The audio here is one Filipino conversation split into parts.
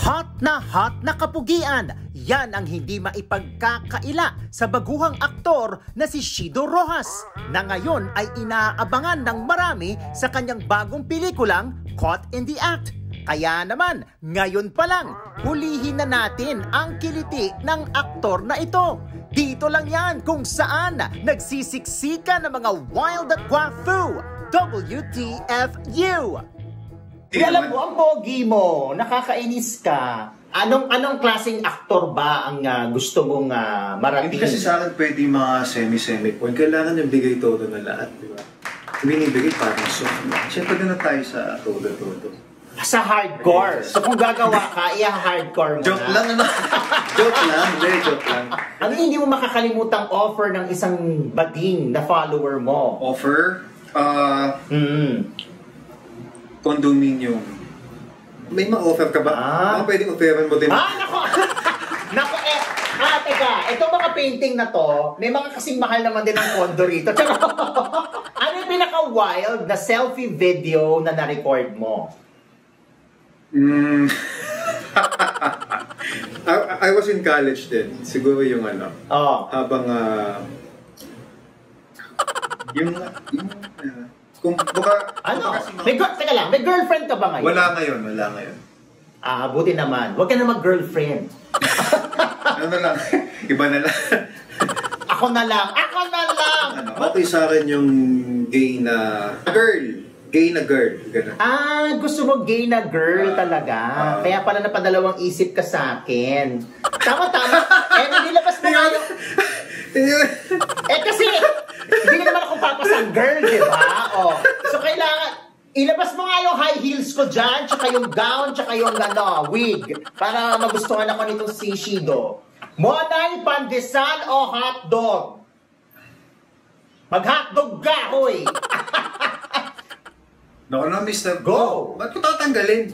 hot na kapugian, yan ang hindi maipagkakaila sa baguhang aktor na si Shido Rojas na ngayon ay inaabangan ng marami sa kanyang bagong pelikulang Caught in the Act. Kaya naman, ngayon pa lang, hulihin na natin ang kiliti ng aktor na ito. Dito lang yan kung saan nagsisiksika ng mga wild at guapo, WTFU. Alam mo, ang pogi mo, nakakainis ka. Anong klaseng aktor ba ang gusto mong marating? Hindi kasi sa akin pwede mga semi-semi point. Kailangan yung bigay todo na lahat, di ba? Binibigay parang soft. Siyempre na tayo sa todo. Sa hardcore. So kung gagawa ka, hardcore mo joke na. Lang, ano? Joke lang. Ano hindi mo makakalimutang offer ng isang bading na follower mo? Offer? Condominium. May ma-offer ka ba? Mga pwedeng offeran mo din. Nako! Nako, teka. Itong mga painting na to, may mga kasing mahal naman din ang condo rito. Ano yung pinaka-wild na selfie video na na-record mo? I was in college din. Siguro yung ano. Habang kung baka teka lang, may girlfriend ka ba ngayon? Wala ngayon. Buti naman. Huwag ka na mag-girlfriend. Ano lang, iba na lang. Ako na lang. Okay sa akin yung gay na girl. Ganun. Gusto mo gay na girl talaga. Kaya pala napadalawang isip ka sa akin. Tama. Nilabas mo nga yung... kasi, hindi ka naman akong papasang girl, di ba? So, kailangan, ilabas mo nga yung high heels ko dyan, tsaka yung gown, tsaka yung wig, para magustuhan ako nitong si Shido. Monay, pandesal o hotdog? Mag-hotdog ka, hoy! No, Mr. Go! Ba't ko tatanggalin?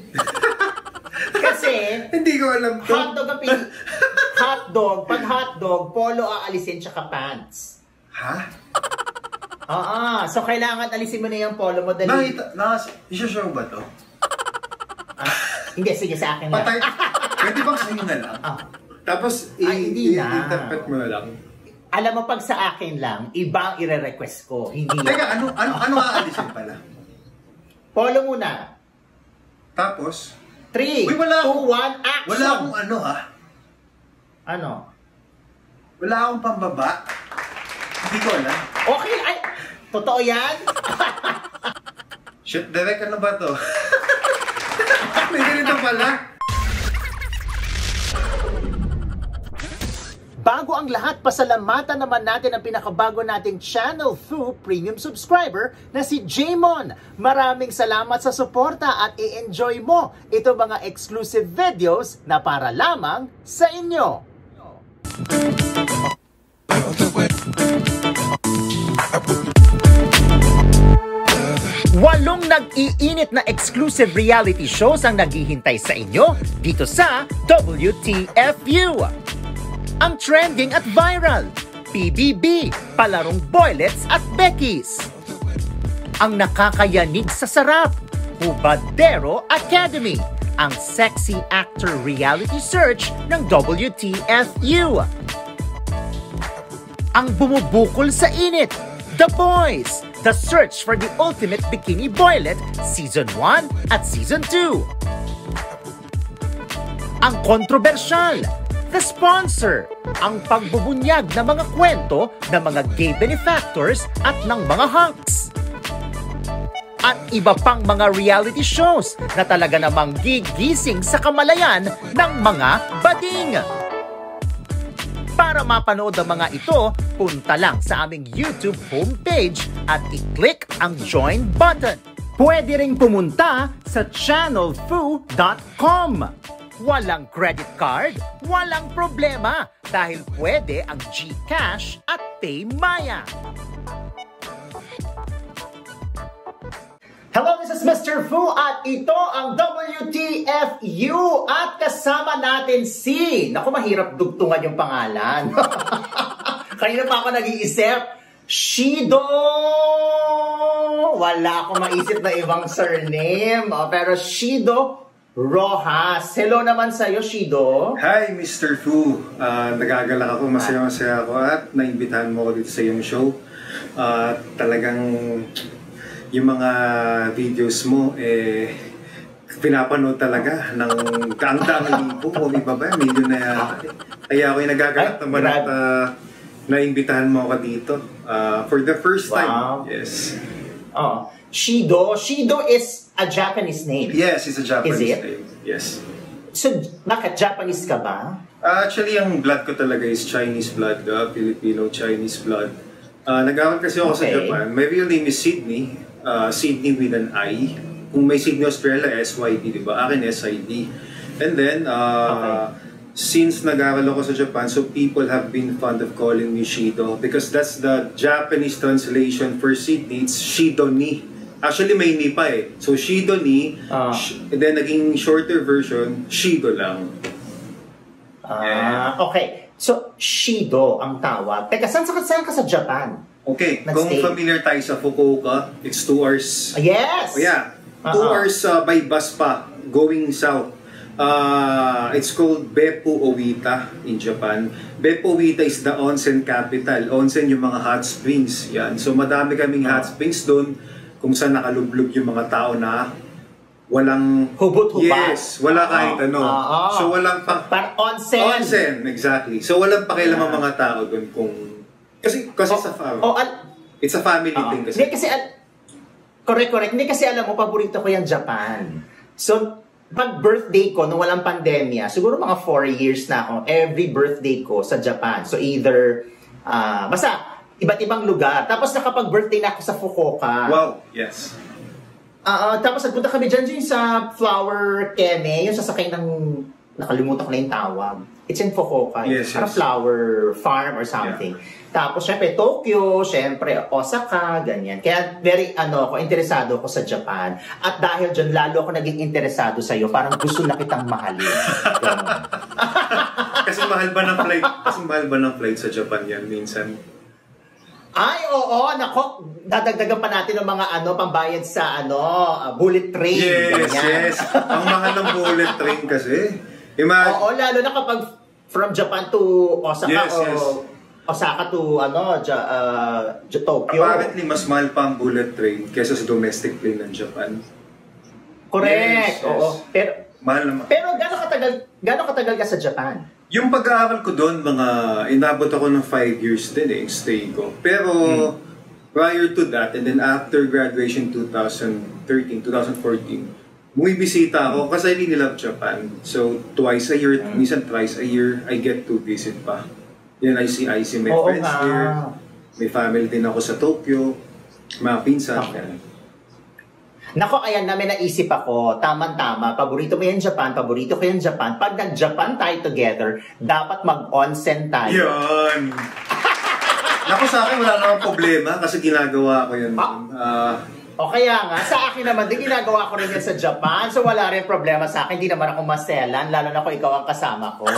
Kasi, hindi ko alam to. Hotdog, pag hotdog, polo aalisin tsaka pants. Ha? So kailangan alisin mo na yung polo mo dali. Isa-show ba to? Hindi, sige sa akin na. Pwede bang sa'yo na lang? Tapos, i-interpret mo na lang. Alam mo, pag sa akin lang, iba ang ire-request ko. Hindi. Teka, ano aalisin pala? Polo muna. Tapos? 3, 2, 1, action! Wala akong Ano? Wala akong pambaba. Hindi ko alam. Okay, totoo yan? Shit, direct ano ba to? May ganito pala. Bago ang lahat, pasalamatan naman natin ang pinakabago nating Channel 2 Premium subscriber na si Jaymon. Maraming salamat sa suporta at i-enjoy mo ito mga exclusive videos na para lamang sa inyo. Walong nag-iinit na exclusive reality shows ang naghihintay sa inyo dito sa WTFU. Ang trending at viral, PBB, palarong Boylets at Becky's. Ang nakakayanig sa sarap, Hubadero Academy, ang sexy actor reality search ng WTFU. Ang bumubukol sa init, The Boys, the search for the ultimate bikini boylet, Season 1 at Season 2. Ang kontrobersyal, The Sponsor, ang pagbubunyag ng mga kwento ng mga gay benefactors at ng mga hunks. At iba pang mga reality shows na talaga namang gigising sa kamalayan ng mga bading. Para mapanood ang mga ito, punta lang sa aming YouTube homepage at i-click ang join button. Pwede ring pumunta sa channelfu.com. Walang credit card, walang problema dahil pwede ang GCash at PayMaya. Hello, this is Mr. Fu at ito ang WTFU at kasama natin si... Naku, mahirap dugtungan yung pangalan. Kanina pa ako nag-iisip. Shido! Wala akong maisip na ibang surname. Pero Shido Rojas. Hello naman sa'yo, Shido. Hi, Mr. Fu. Nagagalak ako, masaya-masaya ako at naimbitahan mo ako dito sa iyong show. Talagang yung mga videos mo, pinapanood talaga ng daang-daang libo o iba ba, milyon na yata. Kaya ako'y nagagalak naman at naimbitahan mo ako dito. For the first time. Wow. Yes. Oh. Shido. Shido is a Japanese name. Yes, it's a Japanese Is it? name. Yes. So, bakit Japanese ka ba? Actually, ang blood ko talaga is Chinese blood, Filipino-Chinese blood. Nag-aaral kasi ako sa Japan. My real name is Sydney. Sydney with an I. Kung may Sydney Australia, SYD, di ba? Akin, SID. And then, since nag-aaral ako sa Japan, so people have been fond of calling me Shido because that's the Japanese translation for Sydney. It's Shido ni. Actually, may ni pa eh. So, Shido ni, and then naging shorter version, Shido lang. Okay. So, Shido ang tawag. Teka, saan ka sa Japan? Okay, kung familiar tayo sa Fukuoka, it's 2 hours. Yes! Oh, yeah. 2 hours by bus pa, going south. It's called Beppu Owita in Japan. Beppu Owita is the onsen capital. Onsen yung mga hot springs. Yan. So madami kaming hot springs doon kung saan nakalublog yung mga tao na walang hubot-hubad. Yes, wala kahit ano. So walang onsen. Onsen, exactly. So walang pakialam ang mga tao doon kung kasi sa it's a family thing kasi. Hindi kasi correct. Hindi kasi alam mo, paborito ko yung Japan. So, pag birthday ko, nung walang pandemya, siguro mga 4 years na ako, every birthday ko sa Japan. So, either, basta, iba't ibang lugar. Tapos, nakapag-birthday na ako sa Fukuoka. Wow, yes. Tapos, nagpunta kami dyan sa Flower Keme, yung sasakay ng, nakalimutan ko na yung tawag. It's in Fukuoka. Yes. Flower farm or something. Yeah. Tapos, syempre, Tokyo, syempre, Osaka, ganyan. Kaya, interesado ako sa Japan. At dahil dyan, lalo ako naging interesado sa'yo. Parang gusto na kitang mahalin. Kasi mahal ba ng flight sa Japan yan minsan? Ay, oo. Nako, dadagdagan pa natin ng mga pambayad sa bullet train. Yes. Ang mahal ng bullet train kasi. Oo, lalo na kapag from Japan to Osaka Osaka to Tokyo. Apparently, mas mahal pa ang bullet train kaysa sa domestic plane ng Japan. Correct. Yes. Oo. Mahal naman. Pero gaano katagal ka sa Japan? Yung pag-aaral ko doon, inabot ako ng 5 years din stay ko. Pero prior to that, and then after graduation 2013, 2014, bumibisita ako kasi I really love Japan. So twice a year, minsan thrice a year, I get to visit pa. Yan, I see my friends here. May family din ako sa Tokyo. Mga pinsan. Okay. Nako, ayan na, may naisip ako. Tama-tama. Paborito mo yung Japan, paborito ko yung Japan. Pag nag-Japan tayo together, dapat mag-onsen tayo. Yun! Nako, sa akin wala namang problema kasi ginagawa ko yun. O kaya nga, sa akin naman din, ginagawa ko rin yan sa Japan. So wala rin problema sa akin. Hindi naman ako maselan, lalo na kung ikaw ang kasama ko.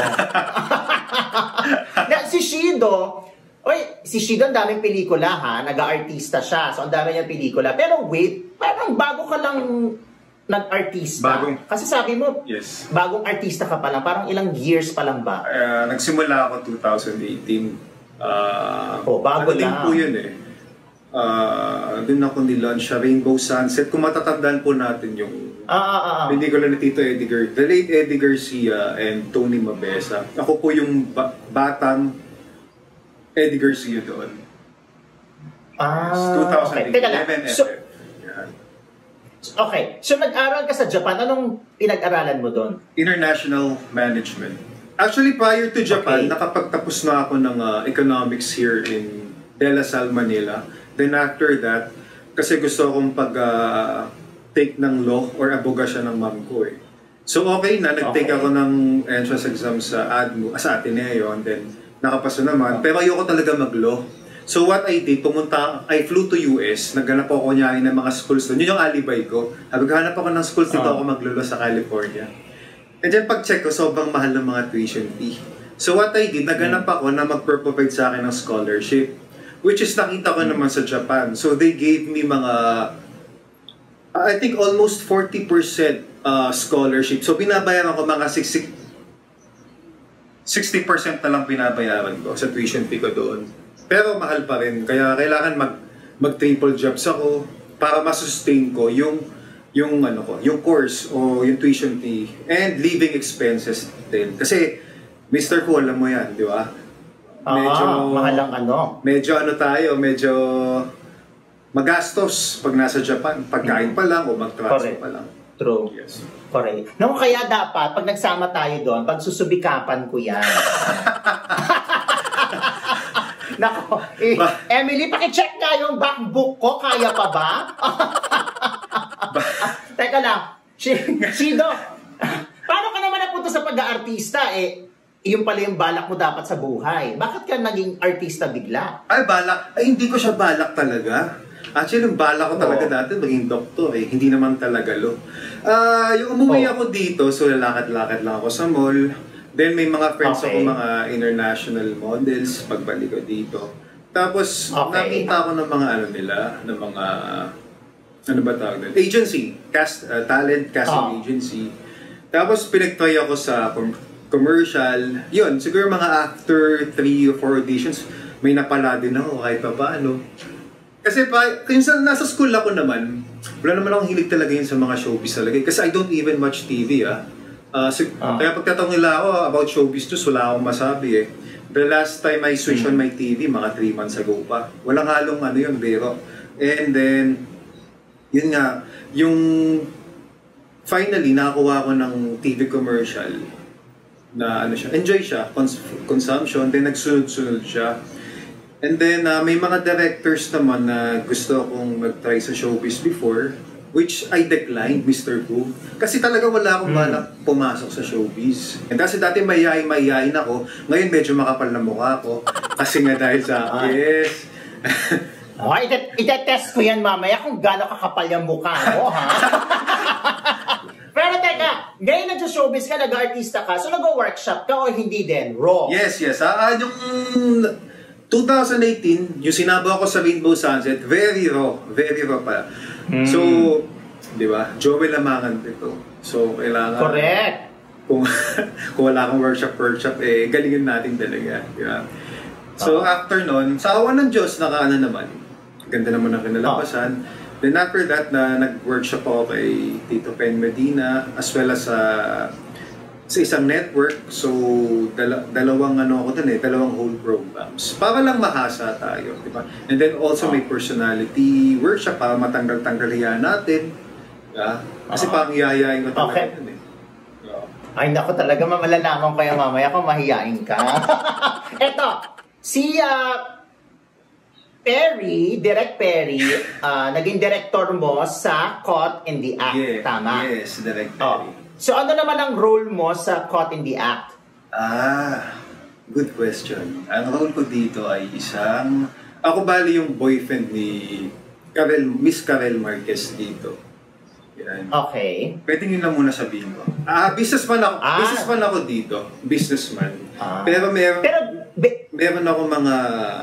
Si Shido, si Shido ang daming pelikula ha, nag-aartista siya. So ang dami niyang pelikula. Pero wait, parang bago ka lang nag-artista. Kasi sabi mo, yes, bagong artista ka pa lang. Parang ilang years pa lang ba? Nagsimula ako 2018. Bago lang. Po yun doon ako nilaunch sa Rainbow Sunset. Kung matatandaan po natin yung pelikula ni Tito Eddie the late Eddie Garcia and Tony Mabesa. Ako po yung batang Eddie Garcia doon. 2011 Okay. So nag-aral ka sa Japan. Anong pinag-aralan mo doon? International Management. Actually, prior to Japan, nakapagtapos na ako ng economics here in De La Salle, Manila. Then after that, kasi gusto akong take ng law or abogasya ng mom ko So nag-take ako ng entrance exam sa Ateneo and then nakapasa naman. Pero ayoko talaga mag-law. So what I did, I flew to US, naghanap ako niya ng mga schools doon. Yun yung alibay ko. Naghanap ako ng schools dito ako maglolo sa California. And then pag-check ko, sobrang mahal ng mga tuition fee. So what I did, naghanap ako na mag-provide sa akin ng scholarship. Which is nakita ko naman sa Japan. So they gave me I think almost 40% scholarship. So binabayaran ko mga 60% na lang binabayaran ko sa tuition fee ko doon. Pero mahal pa rin. Kaya kailangan mag-triple jobs ako para ma-sustain ko yung course o yung tuition fee and living expenses din. Kasi Mr. Fu, alam mo yan, di ba? Mahal ang medyo magastos pag nasa Japan. Pagkain pa lang o mag-transfer pa lang. True. Yes. Correct. No, kaya dapat, pag nagsama tayo doon, pagsusubikapan ko yan. Nako, Emily, pakicheck nga yung backbook ko. Kaya pa ba? Teka lang. Shido, paano ka naman napunta sa pag-aartista? Yung pala yung balak mo dapat sa buhay. Bakit ka naging artista bigla? Hindi ko siya balak talaga. Actually, yung balak ko talaga dati maging doktor Hindi naman talaga yung umuwi ako dito, so lalakad-lakad lang ako sa mall. Then may mga friends ako, mga international models, pagbalik ko dito. Tapos, nakita ko ng mga ng mga, agency, talent casting agency. Tapos, pinag-try ako sa commercial. Yun, siguro mga after 3 or 4 auditions, may napala din ako kahit pa paano. Kasi kung nasa school ako naman, wala naman akong hilig talaga yun sa mga showbiz talaga. Kasi I don't even watch TV Kaya pagtatanong nila ako about showbiz wala akong masabi The last time I switched on my TV, mga 3 months ago pa. Walang halong biro. And then, yun nga, yung finally, nakakuha ko ng TV commercial na enjoy siya, consumption, then nagsunod-sunod siya. And then, may mga directors naman na gusto akong mag-try sa showbiz before, which I declined, Mr. Fu. Kasi talaga wala akong balak pumasok sa showbiz. And kasi dati mayayain ako, ngayon medyo makapal na mukha ko. Kasi nga dahil sa yes. Itetest ko yan mamaya kung gaano kakapal yung mukha mo, ha? Pero teka, ngayon nag-showbiz ka, nag-artista ka, so nag-workshop ka o hindi din? Raw? Yes. Yung 2018, yung sinabaw ko sa Rainbow Sunset, very raw pala. So, di ba, Joel Lamangan ito. So, kailangan... Correct. Kung wala kang workshop, galingin natin talaga. Diba? So, after nun, sa awa ng Diyos, naman. Ganda naman ang kinalabasan. Then after that, nag-workshop ako kay Tito Pen Medina, as well as sa isang network. So, dalawang dalawang whole programs. Para lang mahasa tayo, di ba? And then also may personality workshop para matanggal-tanggal hiya natin. Yeah? Kasi parang hiyayain ko talaga yun Ay, naku talaga, malalaman ko yan mamaya kung mahiyain ka. Eto, si Direct Perry, naging director mo sa Caught in the Act, tama? Yes, Direct Perry. So ano naman ang role mo sa Caught in the Act? Good question. Ang role ko dito ay ako bali yung boyfriend ni Miss Karel Marquez dito. Yan. Okay. Pwede nyo na muna sabihin ko. Businessman ako dito. Businessman. Pero meron ako mga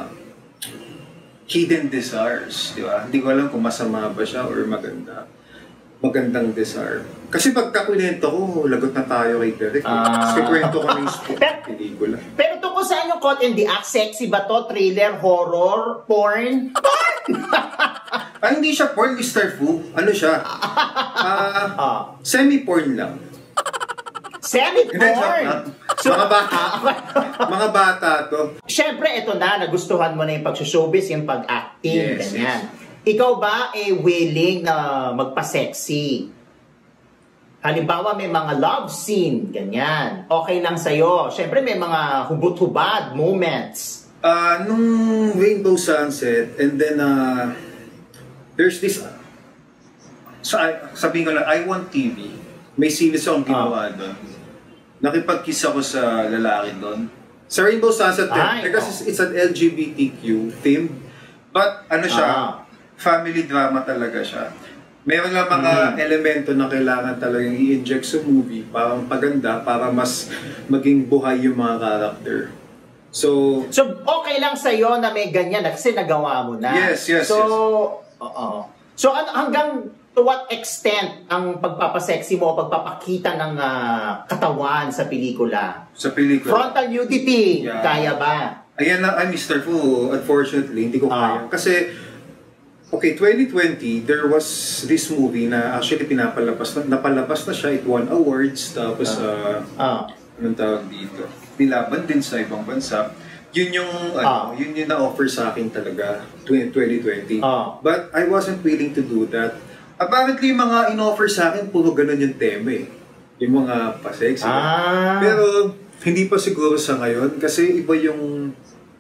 hidden desires, di ba? Hindi ko alam kung masama ba siya or magandang desire. Kasi pagkakwento ko, lagot na tayo kay Derek. Kasi kwento ko na yung pelikula. Pero tungkol saan yung Caught in the Act? Sexy ba to? Thriller? Horror? Porn? Hindi siya porn, Mr. Fu. Ano siya? Semi-porn lang. Semi-porn? So, mga bata to. Siyempre, ito nagustuhan mo na yung pag-showbiz, yung pag-acting, ganyan. Yes. Ikaw ba willing na magpa-sexy? Halimbawa, may mga love scene, ganyan. Okay lang sa'yo. Siyempre, may mga hubot-hubad moments. Nung Rainbow Sunset, and then, there's this, sabihin ko lang, I Want TV. May series akong ginawa doon. Nakipag-kiss ako sa lalaki doon. Sa Rainbow Sunset, because it's an LGBTQ theme. But, family drama talaga siya. Meron lang mga elemento na kailangan talagang i-inject sa movie para paganda, para mas maging buhay yung mga character. So okay lang sa'yo na may ganyan kasi nagawa mo na. Yes. So hanggang to what extent ang pagpapasexy mo o pagpapakita ng katawan sa pelikula? Sa pelikula? Frontal nudity, Yeah. kaya ba? Ayan na, Mr. Fu, unfortunately, hindi ko kaya. Kasi, okay, 2020, there was this movie na actually napalabas na siya, it won awards, tapos, anong tawag dito? Nilaban din sa ibang bansa. Yun yung, yun yung na-offer sa akin talaga, 2020. But I wasn't willing to do that. Apparently, mga in-offer sa akin, puro ganun yung tema eh. Yung mga pa-sexy. Pero, hindi pa siguro sa ngayon, kasi iba yung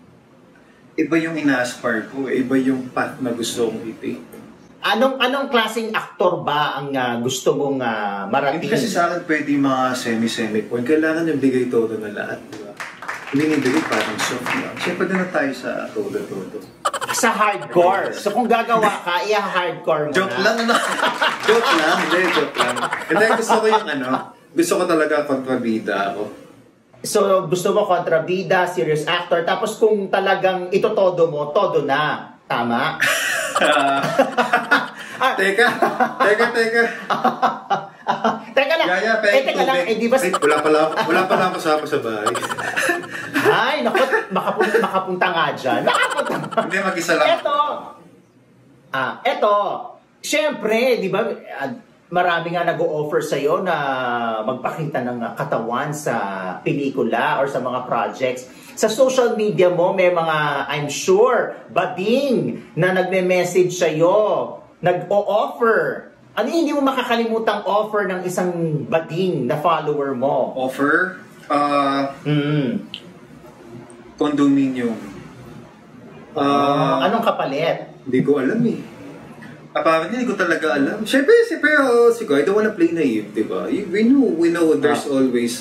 ina-aspire ko, iba yung path na gusto kong iti. Anong klaseng aktor ba ang gusto mong marating? Hindi kasi sa akin pwede yung mga semi-semi point. Kailangan yung bigay todo na lahat, di ba? Binibigay parang soft lang. Siyempre na tayo sa todo-todo. Sa hardcore. So kung gagawa ka, hardcore mo joke na. Lang, ano? Joke lang. Hindi, gusto ko yung gusto ko talaga kontrabida ako. So, gusto mo kontrabida, serious actor, tapos kung talagang ito todo mo, todo na. Tama? Teka. Teka lang. Teka lang. Di ba... Wala pa lang kasama sa bahay. Ay, naku, makapunta nga dyan. Hindi, mag-isa lang. Eto. Siyempre, di ba, marami nga nag-o-offer sa'yo na magpakita ng katawan sa pelikula or sa mga projects. Sa social media mo, may mga, I'm sure, bading na nagme-message sa'yo, nag-o-offer. Ano hindi mo makakalimutang offer ng isang bading na follower mo? Offer? Condominium. Anong kapalit? Hindi ko alam eh. Apparently, hindi ko talaga alam. Siyempre, siguro, I don't wanna play naive, di ba? We know there's always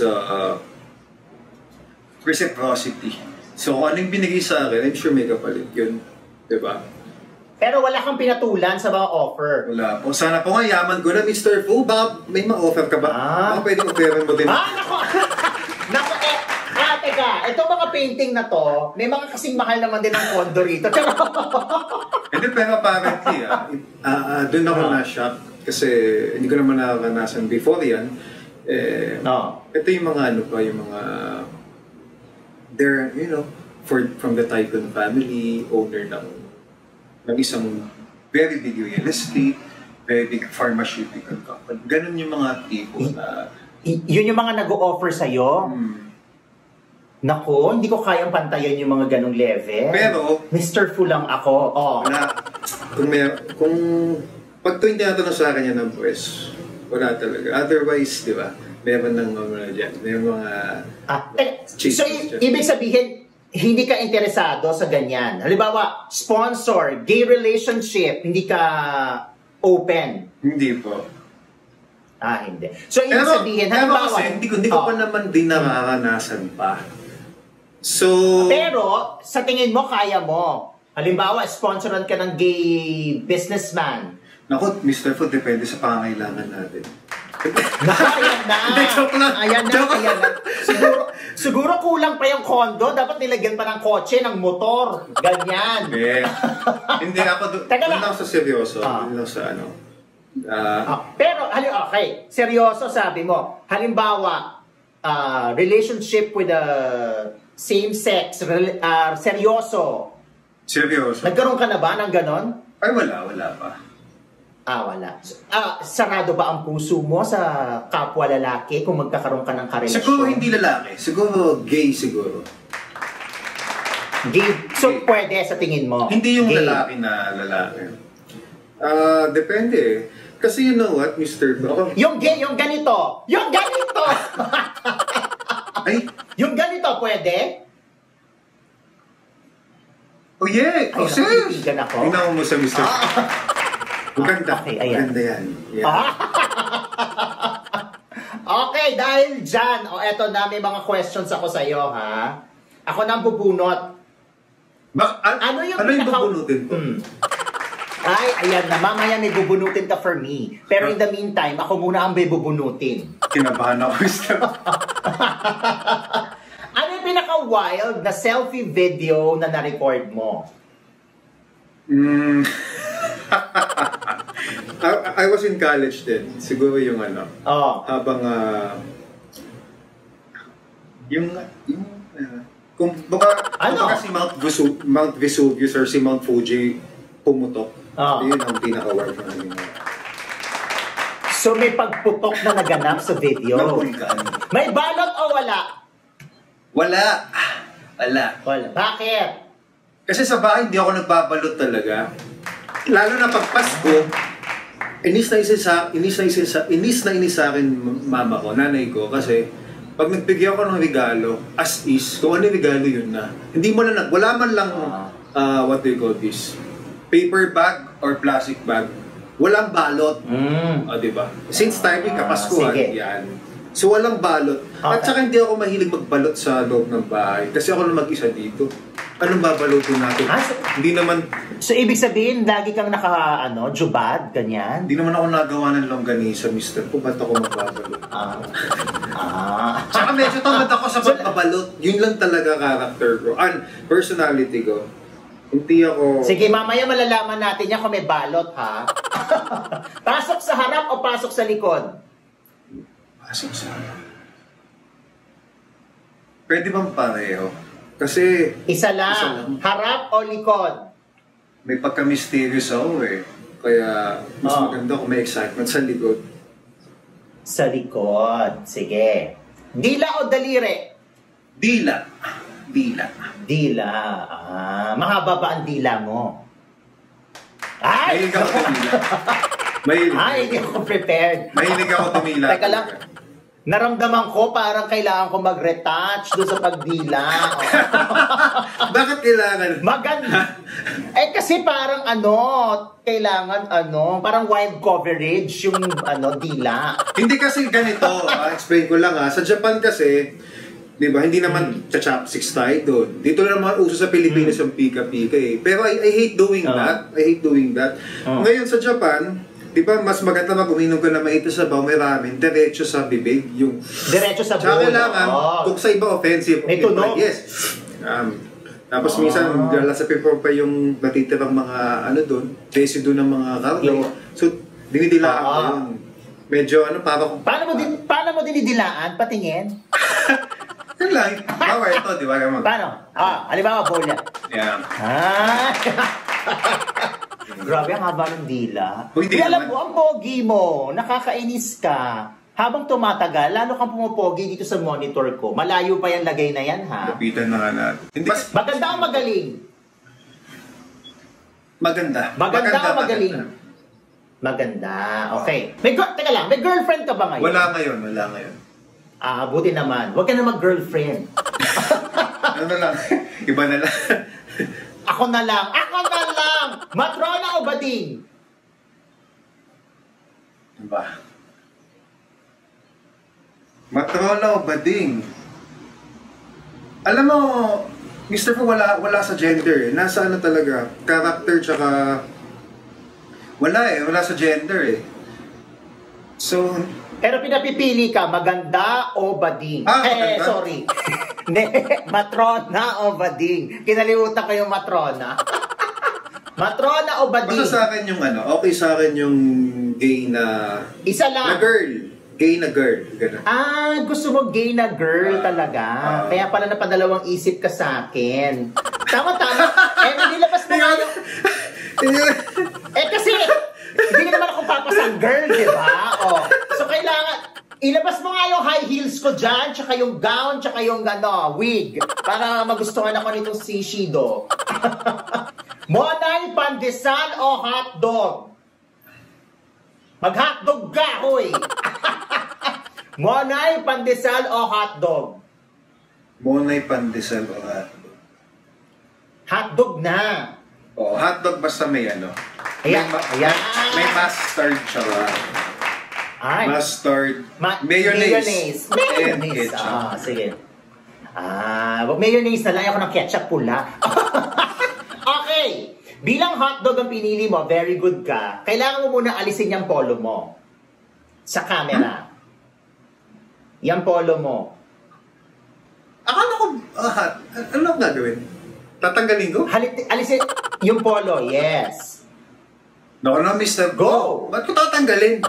reciprocity. So, kung anong binigay sa akin, I'm sure may kapalit yun. Di ba? Pero wala kang pinatulan sa mga offer. Wala po. Sana po nga, yaman ko na, Mr. Fu. Baka may ma-offer ka ba? Baka pwedeng offeran mo din. Naku, teka. Itong mga painting na to, may mga kasing mahal naman din ang kondo rito. Hindi, pero apparently, doon ako na-shock. Kasi hindi ko naman nakakanasan before yan. Ito yung mga yung mga they're, from the Tycoon family, owner ng isang very big real estate, very big pharmaceutical company. Ganun yung mga tipo na... Yun yung mga nag-o-offer sa'yo? Naku, hindi ko kayang pantayan yung mga ganong level. Pero... Mr. Fu lang ako. Wala. Kung pag tuwing tinatanong sa akin yan ng pwes, wala talaga. Otherwise, di ba? Meron ng mga dyan. May mga... So, ibig sabihin, hindi ka interesado sa ganyan. Halimbawa, sponsor, gay relationship, hindi ka open. Hindi po. Hindi. So, ibig sabihin, halimbawa... Kasi, hindi ko pa naman din nakakanasan pa. So... Pero, sa tingin mo, kaya mo. Halimbawa, sponsoran ka ng gay businessman. Naku, Mr. Fu, depende sa pangangailangan natin. Ayan na. Ayan na. Siguro kulang pa yung kondo. Dapat nilagyan pa ng kotse, ng motor. Ganyan. Hindi ako doon lang sa seryoso. Doon lang sa pero, okay. Seryoso sabi mo. Halimbawa, relationship with a same sex. Seryoso. Nagkaroon ka na ba ng ganon? Ay, wala pa. Wala. Sarado ba ang puso mo sa kapwa lalaki kung magkakaroon ka ng karelasyon? Siguro hindi lalaki. Siguro gay siguro. Gay? So, pwede sa tingin mo? Hindi yung gay. lalaki na lalaki. Depende. Kasi you know what, Mr. Yung gay, yung ganito! Yung ganito! Ay? Yung ganito, pwede? Oh yeah! Oh, sis! Tingnan mo sa Mr. Maganda. Okay, ayan. Maganda yan. Yeah. Okay, dahil dyan, eto na, may mga questions ako sa'yo, ha? Ako na ang bubunot. Ano yung bubunutin ko? Ay, ayan na. Mamaya may bubunutin ka for me. Pero in the meantime, ako muna ang may bubunutin. Kinabahan ako, Mr. Ano yung pinaka-wild na selfie video na na-record mo? I was in college din. Siguro yung ano. Habang kung baka si Mount Vesuvius or si Mount Fuji pumutok. Yun ang pinaka-word na So may pagputok na naganap sa video. May balot o wala? Wala. Bakit? Kasi sa bahay hindi ako nagbabalot talaga. Lalo na pag Pasko, inis na inis sa akin mama ko, nanay ko, kasi pag nagbigyan ko ng regalo, as is, kung ano yung regalo yun na. Hindi mo na, wala man lang, what do you call this? Paper bag or plastic bag. Walang balot. Diba? Since time kapaskuhan, yan. So walang balot. At saka hindi ako mahilig magbalot sa loob ng bahay. Kasi ako lang mag-isa dito. Anong babalotin natin? Hindi naman... So ibig sabihin, lagi kang jubad, ganyan? Hindi naman ako nagawa ng longganisa, mister. Kung ba't ako magbabalot? Tsaka medyo tamad ako sa pagbabalot. Yun lang talaga character ko. And personality ko. Hindi ako... Sige, mamaya malalaman natin yan kung may balot, ha? Pasok sa harap o pasok sa likod? Pasok sa harap. Pwede bang pareho? Kasi... Isa lang. Harap o likod? May pagka-mysterious ako eh. Kaya mas maganda kung may excitement sa likod. Sa likod. Sige. Dila o daliri? Dila. Mahaba ba ang dila mo? Mahilig ako tumila. Hindi ako prepared. Mahilig ako tumila. Teka lang. Naramdaman ko parang kailangan ko mag-retouch doon sa pagdila. Bakit kailangan? Maganda. Kasi parang kailangan parang wide coverage yung dila. Hindi kasi ganito. Explain ko lang Sa Japan kasi, di ba, hindi naman chopsticks tayo doon. Dito na naman uso sa Pilipinas yung pika-pika eh. Pero I hate doing that. Ngayon sa Japan, di ba, mas maganda mag-uminom ka na maita sa baw, may ramen, diretso sa bibig. Diretso sa buo. Tsaka kailangan, kung sa iba offensive. May tunog. Yes. Tapos minsan, galasapin pa yung batitirang mga doon, residu ng mga karne. So, dinidilaan ko yun. Medyo parang... Paano mo dinidilaan? Patingin? Yan lang. Bawa ito, di ba? Paano? Halimbawa, bowl yan. Yeah. Grabe, ang haba ng dila. Alam mo, ang pogi mo, nakakainis ka. Habang tumatagal, lalo kang pumapogi dito sa monitor ko. Malayo pa yung lagay na yan, ha? Lapitan na nga natin. Maganda o magaling? Maganda o magaling? Maganda. Okay. Teka lang, may girlfriend ka ba ngayon? Wala ngayon. Buti naman. Huwag ka na mag-girlfriend. Ano na lang? Iba na lang. Ako na lang. Matrona o bading? Ba? Matrona o bading? Alam mo, Mr. Fu, wala sa gender eh. Nasa talaga, character tsaka... Wala sa gender eh. So... Pero pinapipili ka, maganda o bading? Maganda. Sorry. Matrona o bading? Kinalimutan ko yung matrona. Matrona o bading? Basta sa akin yung okay sa akin yung gay na... Isa lang. Na girl. Gay na girl. Ganun. Gusto mo gay na girl talaga. Kaya pala napadalawang isip ka sa akin. Tama. Nilabas mo nga yung... kasi... Hindi naman ako papasang girl, di ba? So, kailangan, ilabas mo nga yung high heels ko dyan, tsaka yung gown, tsaka yung wig, para magustuhan ako nitong si Shido. Monay, pandesal o hotdog? Mag-hotdog ka, hoy! Monay, pandesal o hotdog? Monay, pandesal o hotdog? Hotdog na. Hotdog basta may Ayan. May mustard siya. Mustard. Mayonnaise. And ketchup. Sige. Mayonnaise na lang. Ako ng ketchup pula. Okay. Bilang hotdog ang pinili mo, very good ka. Kailangan mo muna alisin yung polo mo. Sa camera. Yung polo mo. Akala ko, ano ang gagawin? Tatanggalin ko? Alisin yung polo, yes. No, Mr. Go! Ba't ko tatanggalin?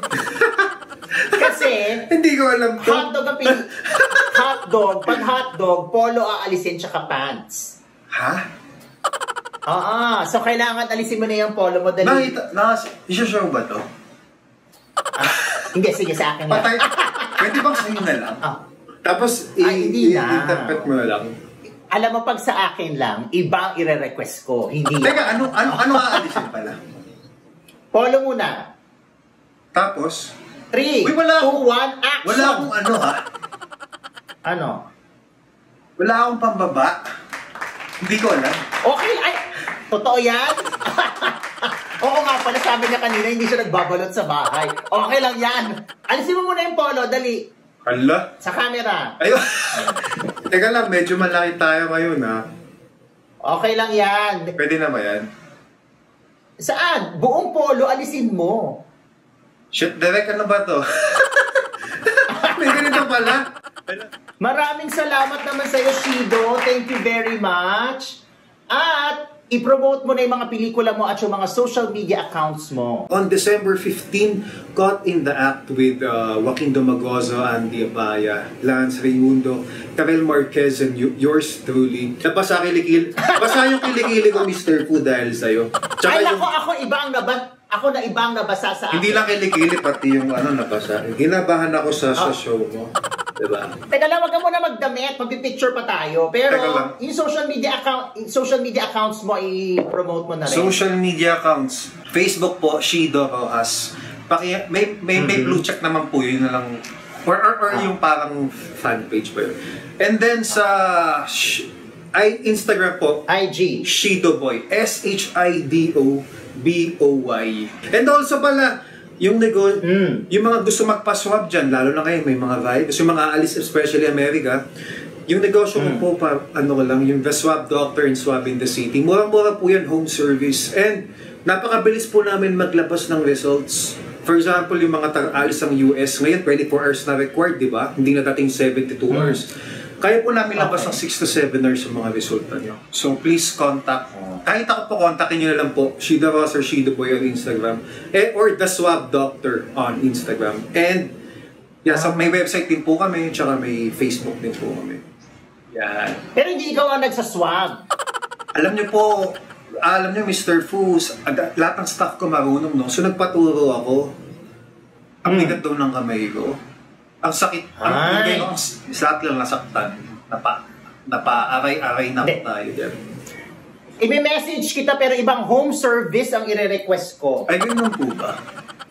Kasi, Hindi ko alam to. hotdog ang hotdog, pag hotdog, polo aalisin tsaka pants. Ha? So kailangan alisin mo na yung polo mo. Dali. Isa-show ba to? Hindi, sige sa akin na. Patay. Pwede bang sa'yo na lang? Tapos, hindi na. i-interpret mo na lang. Alam mo, pag sa akin lang, iba ang ire-request ko. Hindi. Teka, ano aalisin pala? Polo muna. Tapos? 3, 2, 1, action! Wala akong Ano? Wala akong pambaba. Hindi ko alam. Okay, ay, totoo yan? Oo nga pala, sabi niya kanina, hindi siya nagbabalot sa bahay. Okay lang yan. Alisin mo muna yung polo, dali. Hala? Sa camera. Ayun. Teka lang, medyo malaki tayo ngayon, ha? Okay lang yan. Pwede na ba yan? Saan? Buong polo, alisin mo. Shit, direct ano ba to? May ganito pala. Maraming salamat naman sa'yo, Shido. Thank you very much. At i-promote mo na yung mga pelikula mo at yung mga social media accounts mo. On December 15, Caught in the Act with Joaquin Domagozo, Andy Abaya, Lance Raimundo, Karel Marquez, and yours truly. Basa yung kilikili ko, Mr. Fu, dahil sa'yo. Ay, ako na ibang nabasa sa akin. Hindi lang kilikili, pati yung nabasa. Ginabahan ako sa show mo. Diba? Teka lang, wag ka muna magdamit. Magpipicture pa tayo. Pero yung social media accounts mo, i-promote mo na rin. Social media accounts. Facebook po, Shido Rojas. May blue check naman po, yun na lang. Or yung parang fan page pa yun. And then sa Instagram po, IG. Shido Boy. SHIDOBOY. And also pala, yung mga gusto magpa-swab dyan, lalo na kayo, may mga virus, yung mga aalis, especially America, yung negosyo ko po, yung The Swab Doctor and Swab in the City, murang-mura po yan, home service. And napakabilis po namin maglabas ng results. For example, yung mga tag-alis ng US, ngayon 24 hours na required, di ba? Hindi na dating 72 hours. Kaya po namin labas ng 6 to 7 hours yung mga resulta nyo. So please contact. Kahit ako po, kontakin nyo na lang po, Shido Ross or Shido Boy on Instagram. Or The Swab Doctor on Instagram. And so may website din po kami, tsaka may Facebook din po kami. Yan. Pero hindi ikaw ang nagsaswab. Alam nyo, Mr. Foos, lahat ng staff ko marunong, no? So nagpaturo ako. Ang bigat daw ng kamay ko. Ang sakit. Ang lahat lang nasaktan. Napa-aray-aray na tayo dyan. I-message kita pero ibang home service ang ire-request ko. Ay, ganun po ba?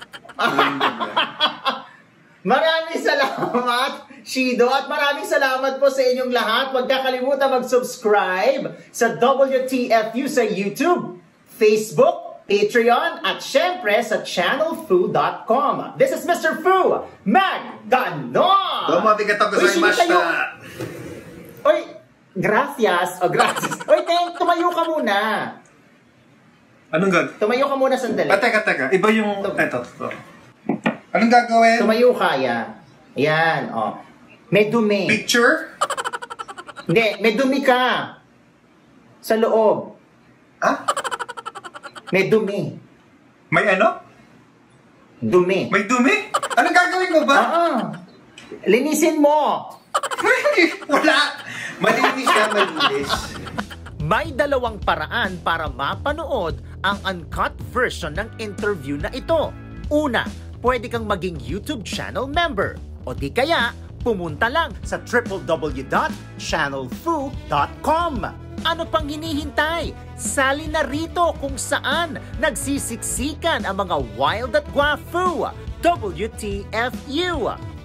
Maraming salamat, Shido, at maraming salamat po sa inyong lahat. Huwag kakalimutan mag-subscribe sa WTFU sa YouTube, Facebook, Patreon, at syempre sa channelfu.com. This is Mr. Fu Magganon! Mabigat ako sa imashita. Oy, gracias. Gracias. Oy, tumayo ka muna. Anong gagawin? Tumayo ka muna sandali. Teka. Iba yung... Eto. Anong gagawin? Tumayo ka, yan. Yan, May dumi. Picture? Hindi, may dumi ka. Sa loob. Ha? May dumi. May ano? Dumi. May dumi? Anong gagawin mo ba? Linisin mo. Wala. Malinis na malinis. May dalawang paraan para mapanood ang uncut version ng interview na ito. Una, pwede kang maging YouTube channel member. O di kaya, pumunta lang sa www.channelfu.com. Ano pang hinihintay? Sali na rito kung saan nagsisiksikan ang mga wild at guafu. WTFU.